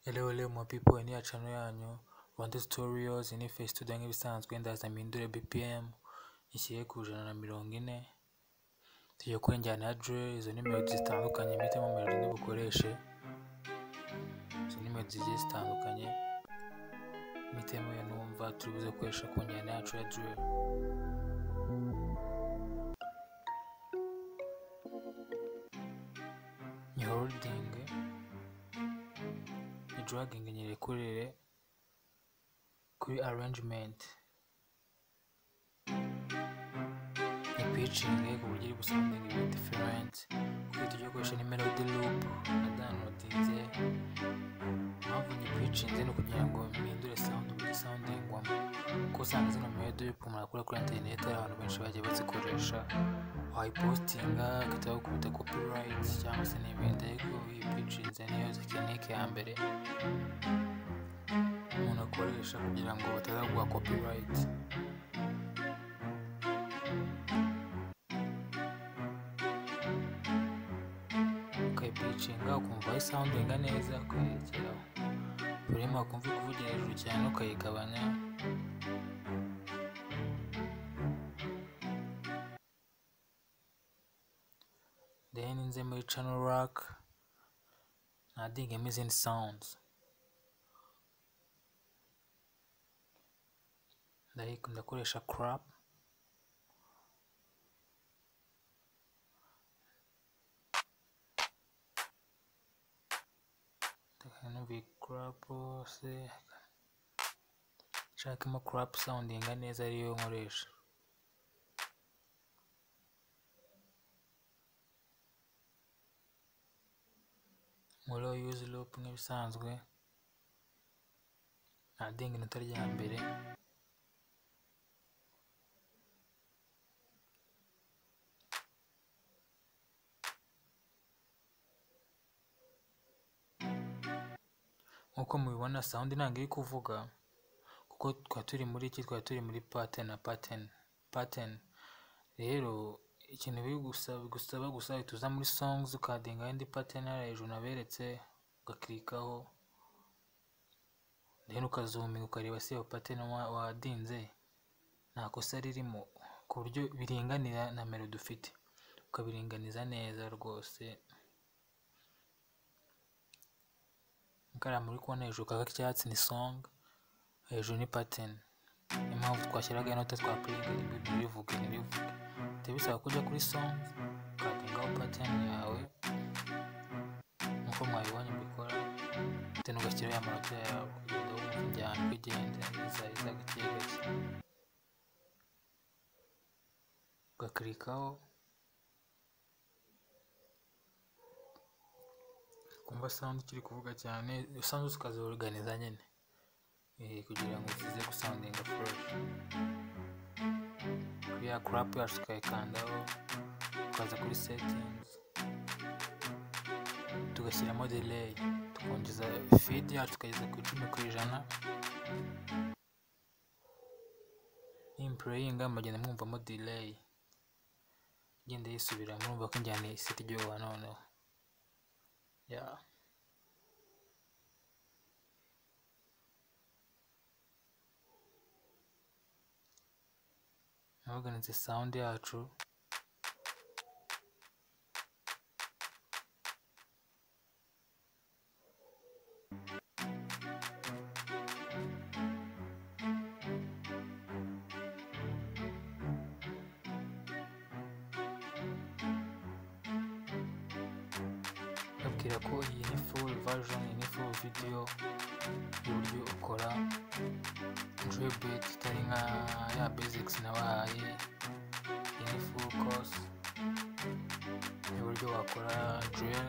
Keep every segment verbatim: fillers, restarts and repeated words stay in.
Hello hello my people, ni ya channel yanyu Rwanda Tutorials. Ni face studio nk'ibisanzwe, ndaza mpindure B P M ishyire ku ijana na mirongo ine. Tugiye gukora injyana ya drill. Izo ni melody zitandukanye, mpitemo melody ndi bukoreshe. Izo ni melody zigiye zitandukanye, mpitemo yo numva turi buze gukoresha ku njyana yacu ya drill. Ni holding, ni dragging, nyirekurire kuri arrangement, ni pitching ku buryo iri gusounding ibintu different. Kuko tugiye gukoresha ni melody loop na downloadinze. Mpamvu ni pitching ni kugira ngo mpindure sound uburyo soundingwamo, kuko usanga zino melody loop murakora kuri internet abantu benshi bagiye bazikoresha, wayipostinga akitaho kubita copyright cyangwa se n'ibindi. Ariko iyi pitching niyo technique ya mbere umuntu akoresha kugira ngo batazagwa copyright. Ukayipitchinga ukumva soundinga neza, ukayerekeraho urimo ukumva kuvugira hejuru cyane ukayigabanya. Then nze muri channel rack nadingemo izindi sounds. Ndakoresha crap, ndakanumva crap se nshakamo crap soundinga neza ariyo nkoresha. Muri use loop nk'ibisanzwe nadinga inota rya mbere, nkuko mubibona sound ntango iri kuvuga kuko twa turi muri iki twa turi muri pattern na pattern pattern. Rero ikintu biri gusaba gusaba gusa tuza muri songs ukadinga indi pattern hejuru naberetse, ugaklikaho then ukazoominga ukareba se iyo pattern wadinze nta kosa ririmo, ku buryo biringanira na melody ufite, ukabiringaniza neza rwose. Nkara muri kubona hejuru kaka cyatsi ni song, hejuru ni pattern. Impamvu twashyiraga inota twa playing ntibivuge ntibivuge tebisaba kujya kuri song ukadingaho pattern yawe nkuko mwabibonye mbikora, then ugashyiraho amanota yawe kugenda wumva injyana uko igenda iza iza gake gake, ugaklikaho kumva sound kiri kuvuga cyane. Sound ukaziorganiza nyine eh kugira ngo zize gusoundinga fresh. Kuri ya crap yacu tukayikandaho, tukaza kuri settings tugashyiramo delay, tukongeza feed yacu tukageza ku icumi ku ijana. Implaying amagenda mwumvamo delay igenda yisubira, mwumva ko injyana isi iryoha noneho. Yeah. Organize sound yacu babwira ko iyi ni full version, iyi ni full video y'uburyo ukora drill beat itari nka ya basics nabahaye. Iyi ni full course y'uburyo wakora drill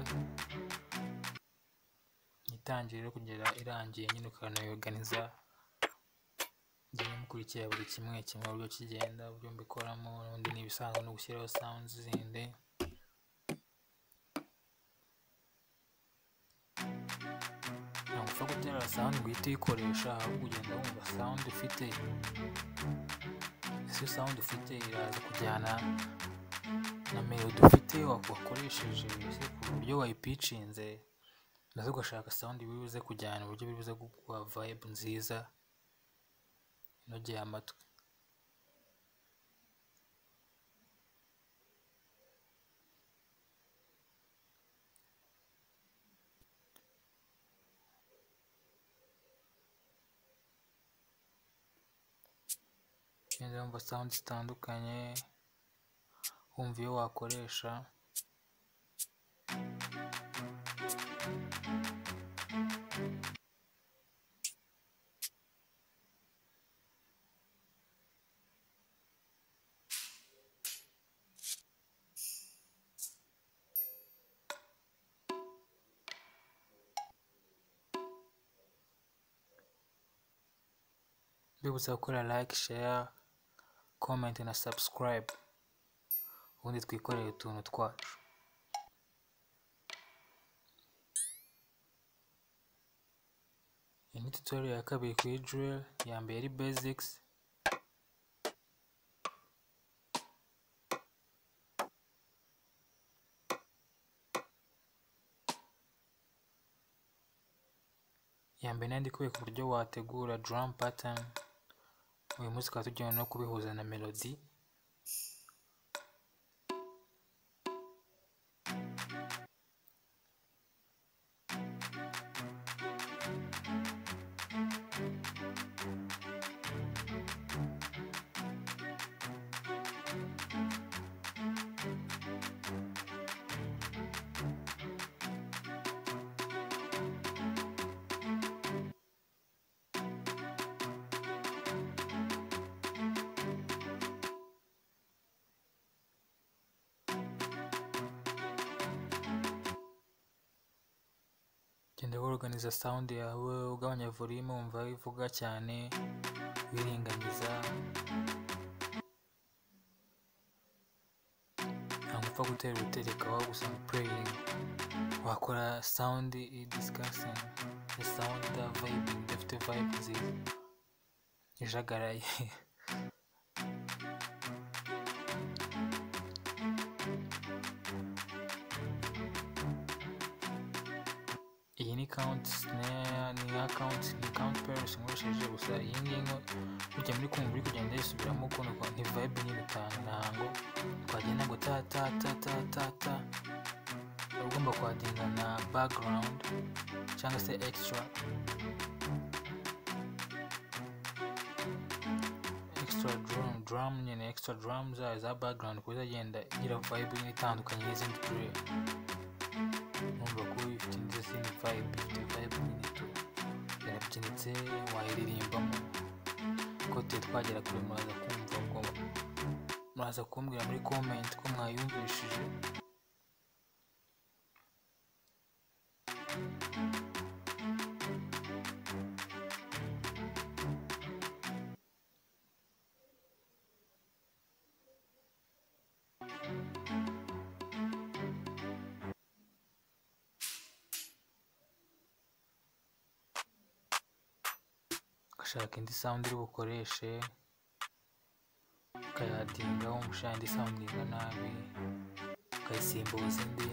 itangiriro kugera irangiye, nyine ukanayorganiza njye mukurikira buri kimwe kimwe uburyo kigenda, uburyo mbikoramo. N'ubundi ni ibisanzwe no gushyiraho sounds zindi. Ntabwo gutera sound guhita uyikoresha, ahubwo ugenda wumva sound ufite. Ese sound ufite iraza kujyana na melody ufite wakoresheje, ese ku buryo wayipitchinze ndaza ugashaka sound bibuze kujyana uburyo bibuze guha vibe nziza inogeye amatwi. Ugenda wumva sound zitandukanye, wumva iyo wakoresha. Mbibutsa gukora like, share, comment na subscribe, ubundi twikoreye utuntu twacu. Iyi ni tutorial ya kabiri kuri drill, ya mbere ari basics. Ya mbere nandi kubeka uburyo wategura drum pattern. Uyu munsi tukaba tujyana no kubihuza na melody. Genda organiza sound yawe, ugabanya volume wumva ivuga cyane, wiringaniza. Ntabwo upfa gutera utereka aho gusa playing. Wakora sound i discussing, the sound da vibing, dufite vibe nziza ijagaraye. Iyi ni count snare, ni account, ni count pairs nkoresheje gusa. Iyi ngiyi burya muri kumva uri kugenda yisubiramo ukuntu ni vibe nyine utanu. Ntabwo twagenda ngo ta ta ta ta ta ta. Ugomba kwadinga na background cyangwa se extra extra drum drum nyine extra drums za background kuza agenda igira vibe nyine itandukanye n'izindi drill. Numva ko ifite n'izindi vibe, ifite vibe nyine tu yarabyinitse wayiririmbamo. Ko te twagera kure muraza kumva ko muraza kumbwira muri comment ko mwayumvishije. Ugashaka indi sound uri bukoreshe ukayadinga, wumva ushaka indi sound inga nabi ukayisimbuza indi.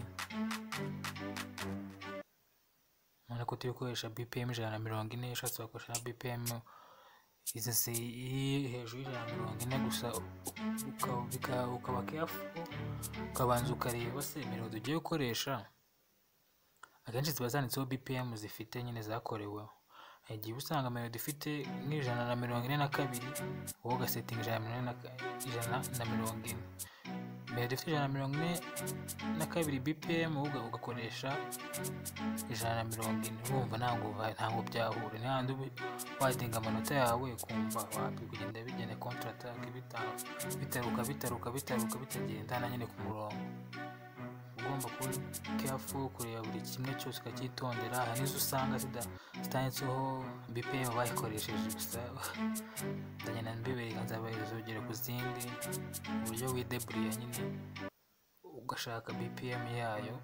Urabona ko turi gukoresha B P M ijana na mirongo ine, ushatse wakoresha na B P M izese iri hejuru y'ijana na mirongo ine gusa. Ukaba careful, ukabanza ukareba se melody ugiye gukoresha akenshi ziba zanditseho B P M zifite nyine zakoreweho. Igihe usanga melody ifite nk'ijana na mirongo ine na kabiri, wowe ugasetting ijana na mirongo ine. Melody ifite ijana na mirongo ine na kabiri B P M, wowe ugakoresha ijana na mirongo ine. Wumva ntabwo ntabwo byahura. Ni handi wadinga amanota yawe kumva wapi kugenda bigene counter attack bitaruka bitaruka bitaruka bitagenda na nyine ku murongo. Ugomba kuba careful kureba buri kimwe cyose ukacyitondera. Aha nizo usanga zitanditseho B P M bayikoresheje gusa. Ndagenda mbibereka, nzabahereza urugero ku zindi uburyo wideburuye nyine ugashaka B P M yayo.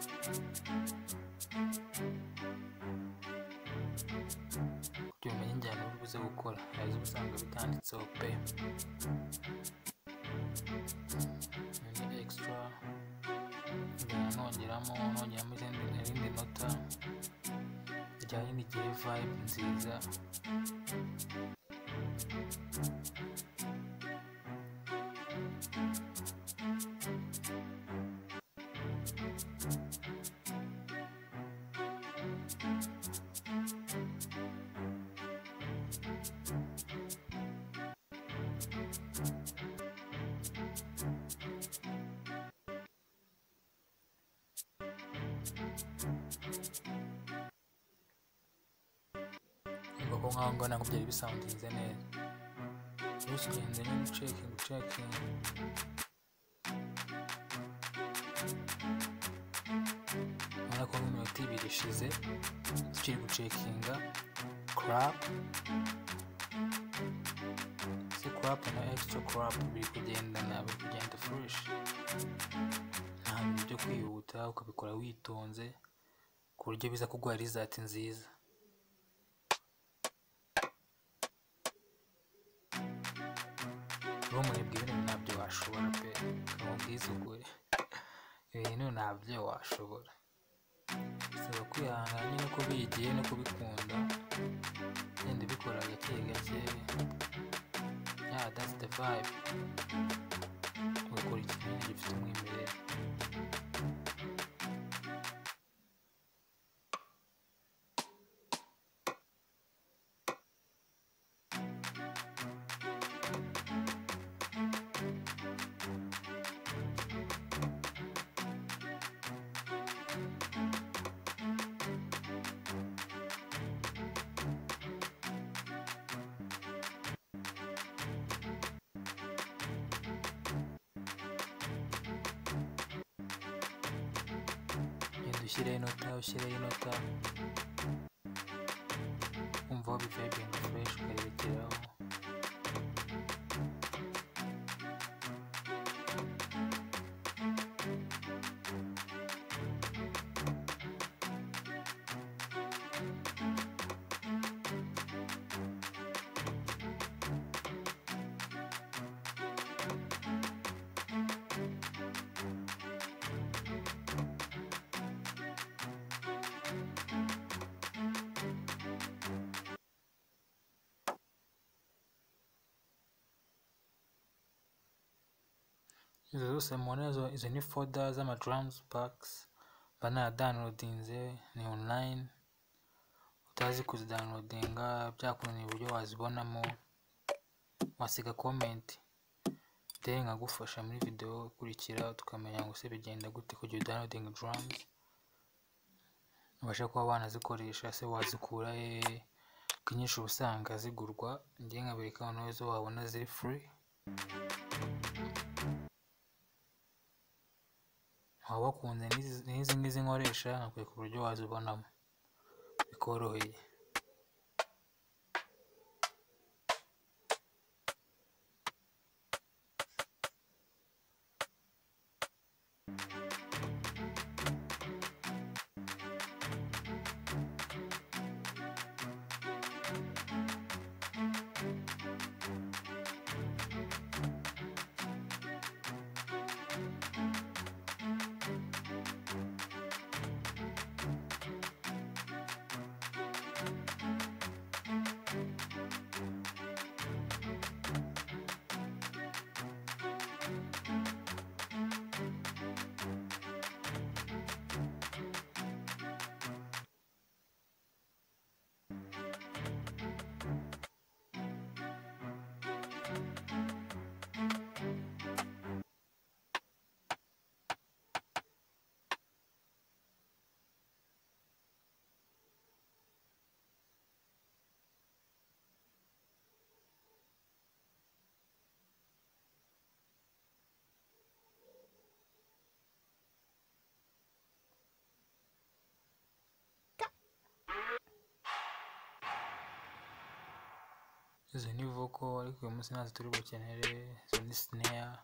Kugira umenye injyana uri buze gukora. Hari izo usanga bitanditseho pe. Ni extra ngenda nongeramo nongeramo irindi nota rijyanye n'igihe, vibe nziza. Niba ko nkaho ngaho ntabwo byari bisoundinze neza, gusa ugenda nyine ucekinga ucekinga. Urabona ko nk'iminota ibiri ishize tukiri gucekinga crop, si crop na extra crop biri kugendana, biri kugenda fresh, nta bintu byo kwihuta, ukabikora witonze ku buryo biza kuguha result nziza. Uwo munebwe ibintu ntabyo washobora pe, kamubwiza ukuri, ibintu ntabyo washobora, bisaba kwihangana nyine ko bigiye no kubikunda, genda ubikora gake gake. Yeah, that's the vibe. Ugakora ikintu gifite umwimerere. Ushyireho inota, ushyireho inota, wumva aho bivibinga fresh ukayirekeraho. Izo zose mubona izo ni folder z'ama drums packs mba naradownloadinze, ni online, utazi kuzidownloadinga byakunaniye uburyo wazibonamo wasiga comment, then nkagufasha muri video ikurikira tukamenya ngo se bigenda gute kugira downloading drums, ubasha kuba wanazikoresha se wazikura hehe, kunyisha ubusanga zigurwa, ngiye nkabereka ahantu heza wabona ziri free. Waba wakunze n'izi ngizi nkoresha nkakwereka uburyo wazibonamo bikoroheye. Izi ni vocal ariko uyu munsi ntazo turi bukenere, izo ni snare.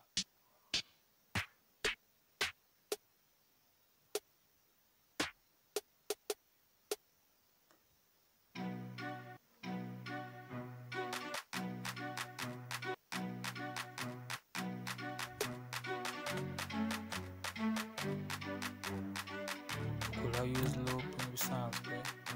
ngaho use loop nk'ibisanzwe.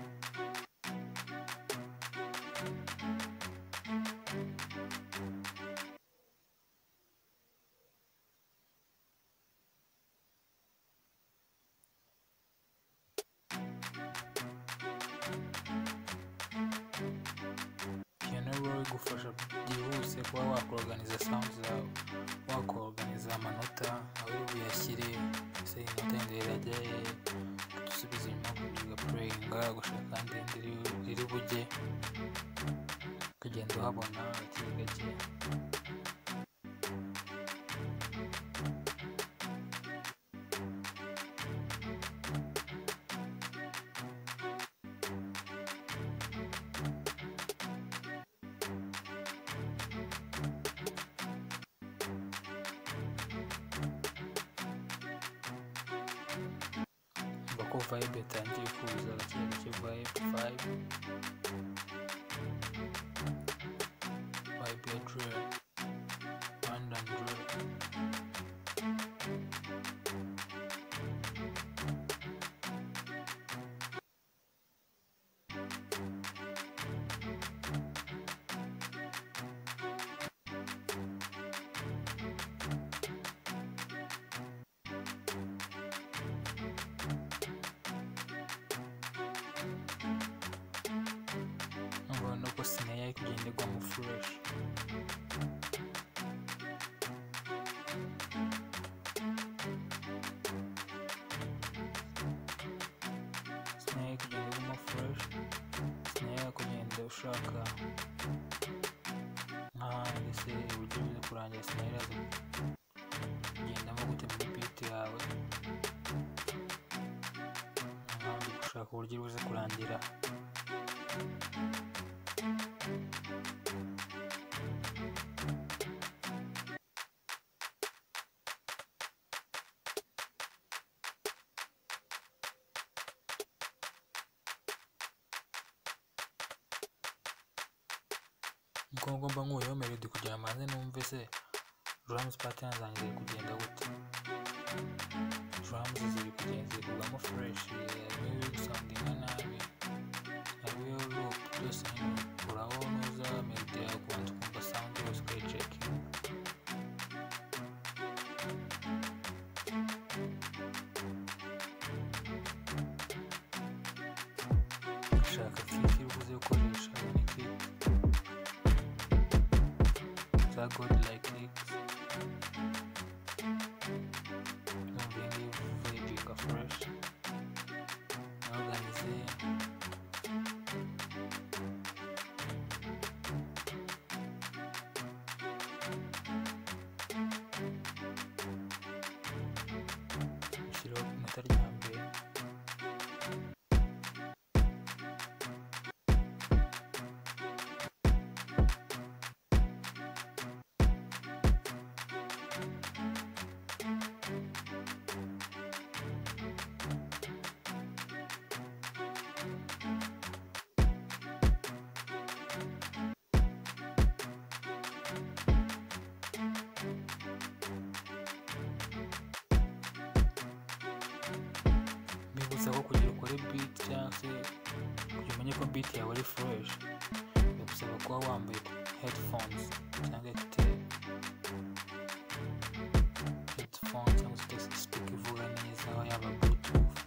Igufasha byihuse kuba wakorganiza sound zawe, wakorganiza amanota aho uri buyashyire, ese inota yenda irajya he, gusubiza inyuma kugira playinga, gushaka kandi iri bujye, ukagenda uhabona gake gake. Ko vibe yatangiye kuza gake gake, vibe vibe vibe ya drill, random drill. Ubona ko snare iri kugenda igwamo fresh. Snare iri kugenda igwamo fresh, snare iri kugenda ushaka nk'ahandi se uburyo buze kurangira snare iraza kugendamo gute muri beat yawe, nk'ahandi gushaka uburyo buze kurangira. Nuko ngomba nk'uyu melody kugira maze numve se drums pattern zanjye ziri kugenda gute, drums ziri kugenda ziri kugwamo fresh, harimo ibiri gusoundinga nabi, harimo loop, byose nyine urabona uza melody yawe kubanza ukumva sound yose ukayicekinga. Ushaka kick iri buze gukoresha ni kick za godlike kicks, numva iyi ngiyi vibinga fresh, organize ushyiraho inota rya mbere. Bibutsa ko kugira ukore beat cyangwa se kugira umenye ko beat yawe ari fresh, bigusaba kuba wambaye headphones cyangwa ekuteri, headphones cyangwa se speaker ivuga neza, aho yaba bluetooth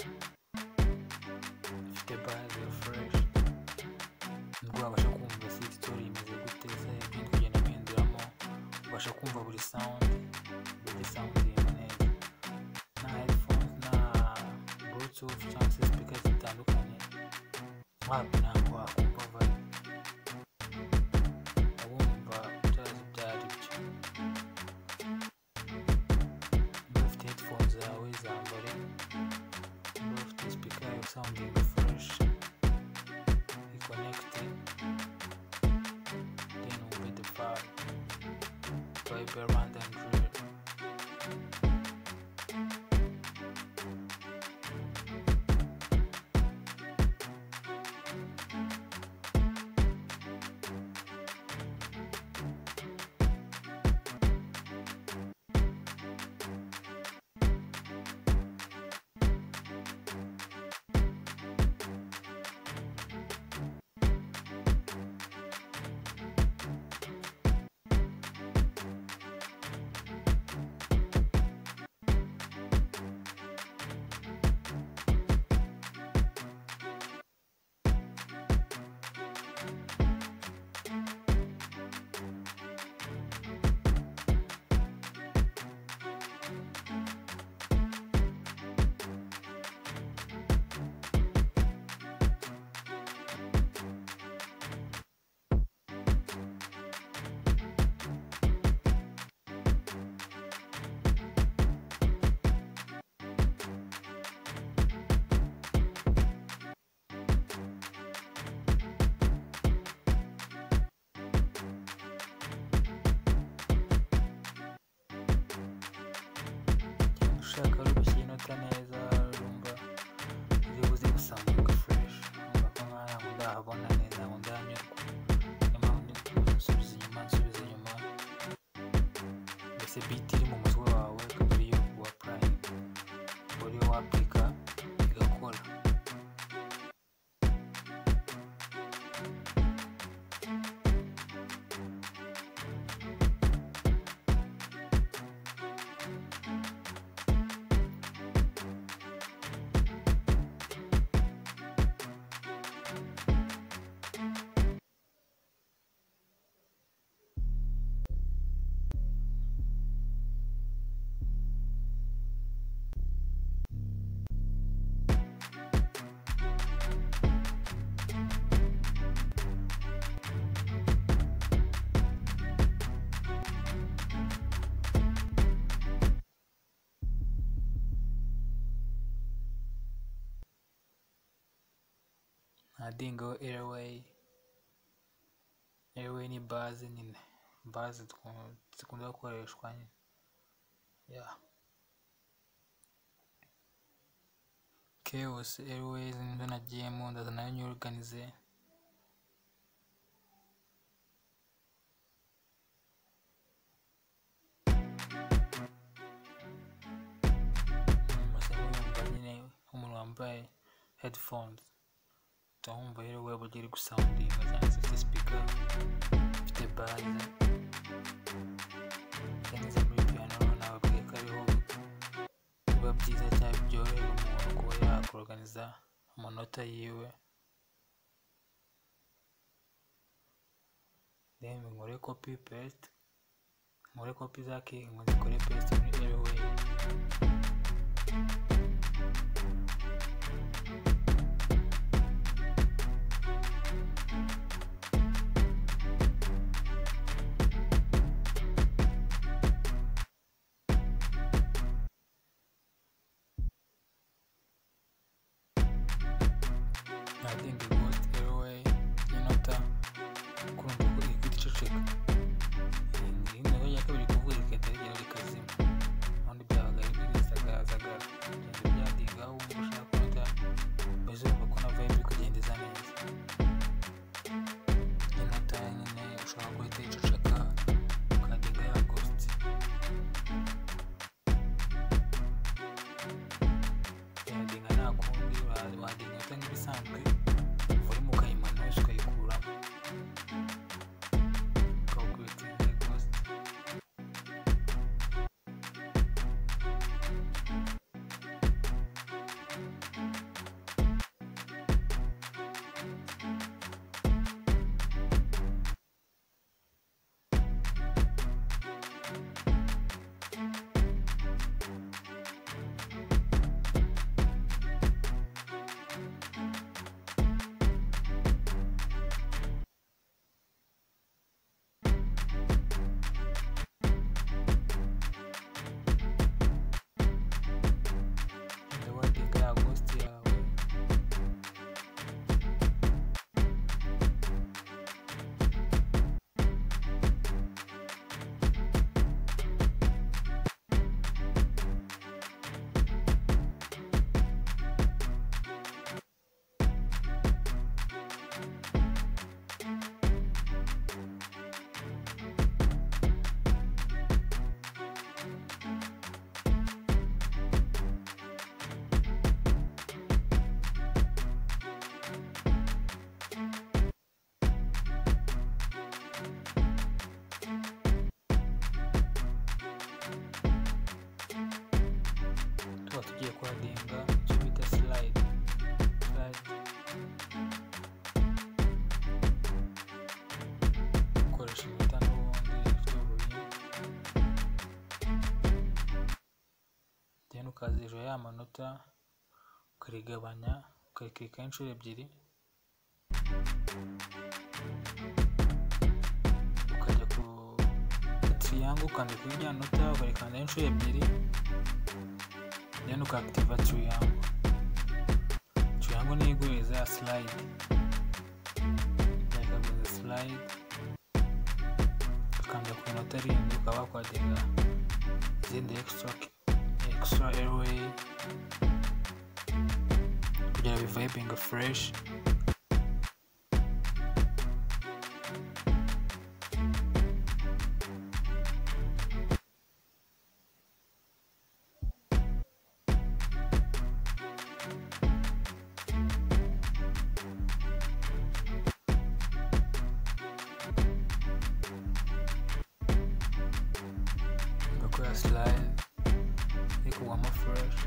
ifite base ya fresh, nibwo wabasha kumva se story imeze gute, se ibindi kugenda bihinduramo, ubasha kumva buri sound, buri sound yema neza. Na headphones na bluetooth cyangwa se speaker zitandukanye ntabwo ntabwo wakumva vibe, abumva utazi ibyo ari byo. Niba ufite headphones zawe zambare, niba ufite speaker yawe sounding fresh iconnecte, then wumve the vibe, vibe around and drill. ndabona neza ngo ndanyurwa, niyo mpamvu nsubiza inyuma nsubiza inyuma, mbese beat iri mu mutwe wawe akaba ariyo wa prime uriyo wapika igakora. Nadingaho airway. Airway ni base nyine, base zikunda gukoreshwa nyine, yeah. Chaos airways nizo nagiyemo ndaza nayo nyorganize. Masaba nyine umuntu wambaye headphones wumva rero waba ugiri gusoundinga cyangwa se ufite speaker ufite base cyangwa muri piano nababwiye ko ariho biba byiza cyangwa byorohera umuntu kuba yakorganiza amanota yiwe. Then nkore copy paste, nkore copy za kick nkore paste muri airway. I think it was airway inota kumva ko iri guceceka, iyi nayo yakabiri kuvuga ikahita rigera rikazima, ubundi byabaga bizagazagara bigenda byadingaho wumva ushaka kuruta mbese wumva ko na vibe iri kugendeza neza. Inota nyine ushobora guhita yiceceka ukadinga ya ghost. Yadinga nta kundi wadinga inota nk'ibisanzwe volume ukayimana yose ukayikuramo ukawukubita iyi ghost. Tuba tugiye kuhadinga icyo bita slide. Slide ukoresha inota n'ubundi ifite uburinzi, then ukaza hejuru ya manota ukarigabanya ukarikirikaho inshuro ebyiri, ukajya ku triangle ukandika kuri rya nota ukarikandaho inshuro ebyiri, then ukaactiva triangle. Triangle niyo iguhereza ya slide, ikaguhereza slide ukanda ku nota rindi ukaba wakwadinga izindi extra extra airway kugira bivibinga fresh. slide iri kugwamo fresh.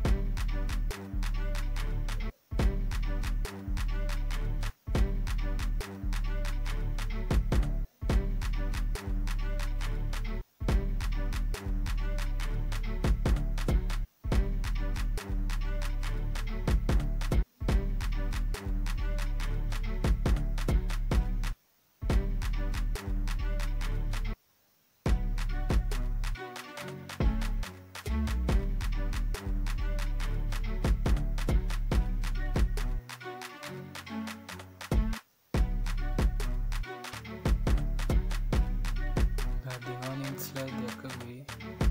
Slide ya kabiri,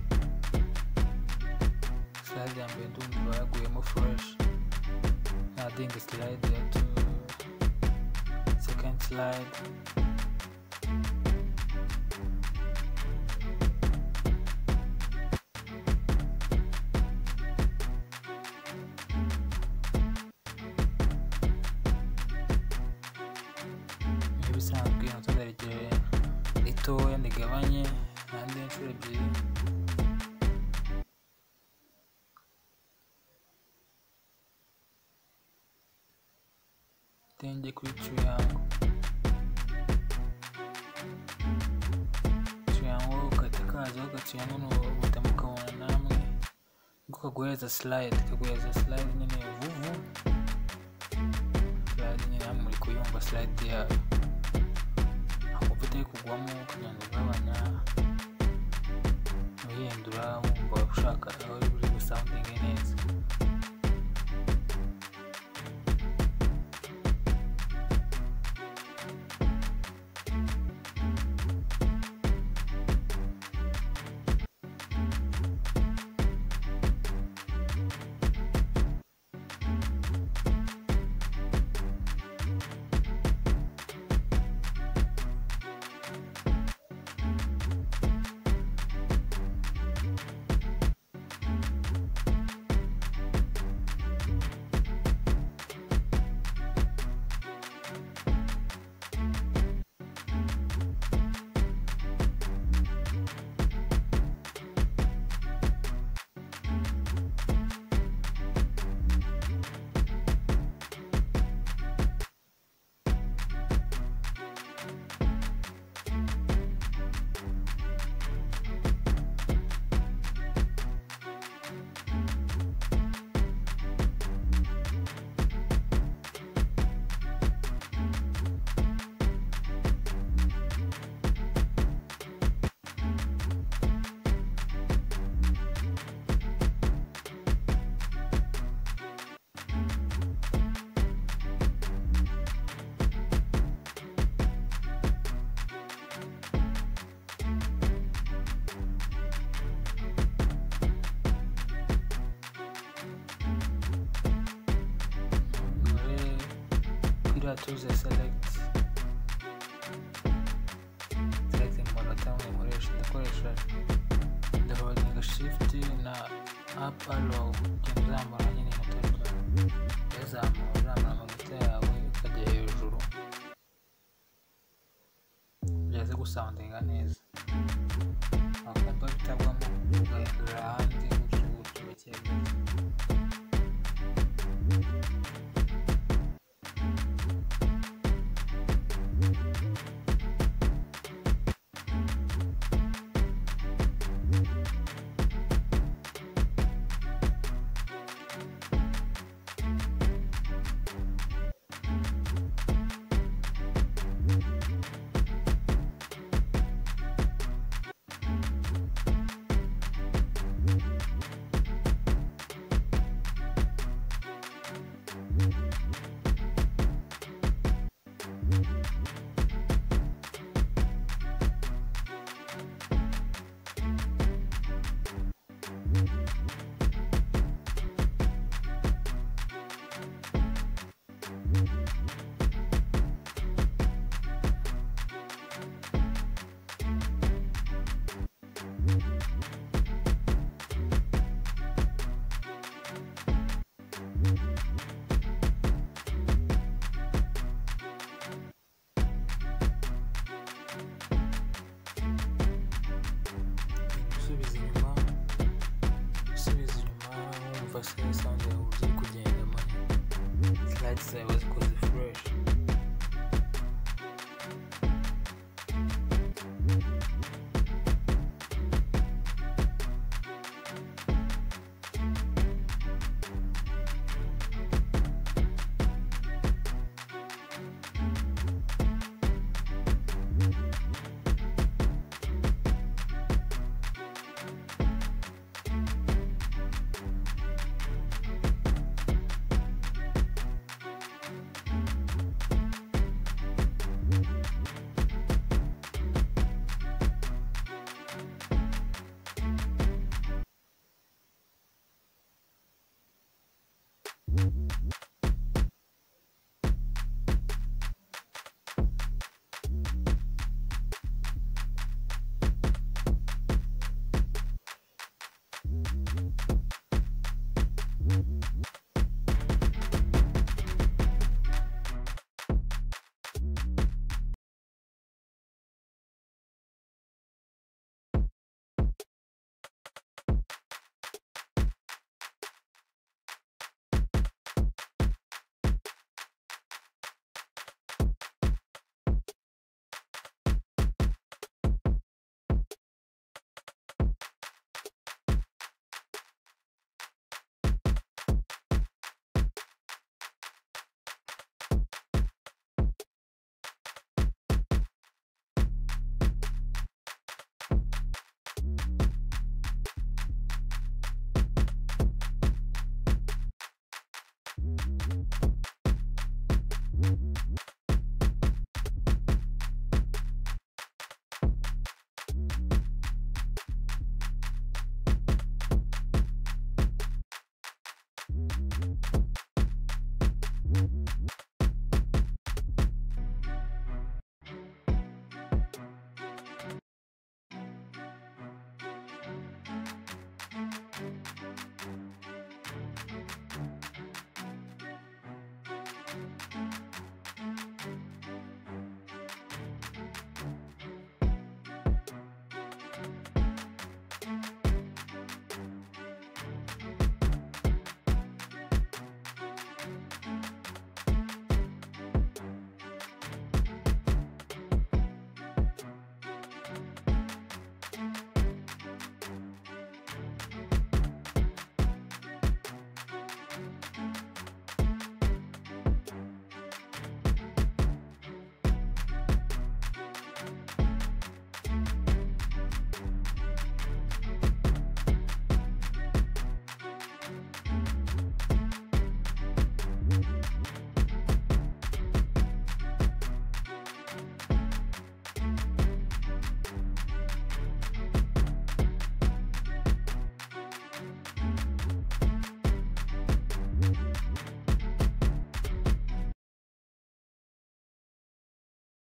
slide ya mbere ndumva yaguyemo fresh. Adding slide ya to second slide. Ibisanzwe ntuzaregere ritoya ndigabanye kandi inshuro ebyiri. Tenge kuri triangle, triangle ukahita kazaho agatriangle n'ubutamo ukabona namwe ngo kaguhereza slide, kaguhereza slide nyine vuvu, slide nyine namwe muri kuyumva slide yayo, akumva itari kugwamo ukagenda ugabanya uhindura wumva ushaka aho uri gusoundinge neza. Tuze select selecting monotone nkoresha ndakoresha ndaholdinga shift na up arrow ugenda uzamura nyine inota yazamura uzamura amanota yawe ukajya hejuru byaze gusoundinga neza, akumva bitagwamo ugahindura ahandi gutyo gutyo gake gake. cyangwa se sound yawe uburyo iri kugendamo, slides zawe zikoze